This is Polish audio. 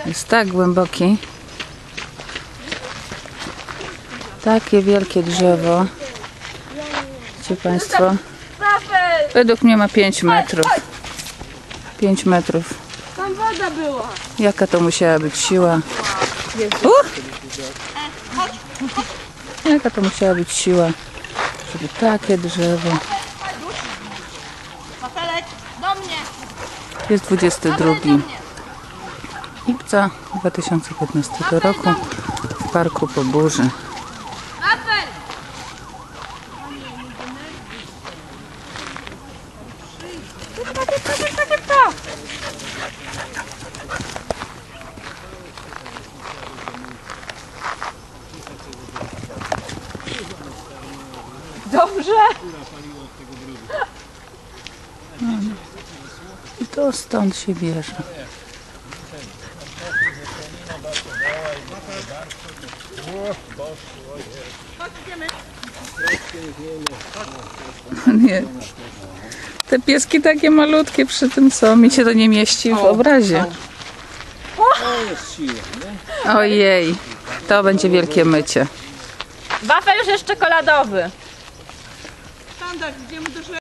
Jest tak głęboki. Takie wielkie drzewo. Widzicie Państwo? Według mnie ma 5 metrów. 5 metrów. Tam woda była. Jaka to musiała być siła? Jaka to musiała być siła, żeby takie drzewo. Wafelek, do mnie. Jest 22 lipca 2015 roku w parku po burzy. Wafel! Dobrze. I to stąd się bierze. Nie. Te pieski takie malutkie przy tym są. Mi się to nie mieści w obrazie. Ojej, to będzie wielkie mycie. Wafel już jest czekoladowy. Standard, idziemy do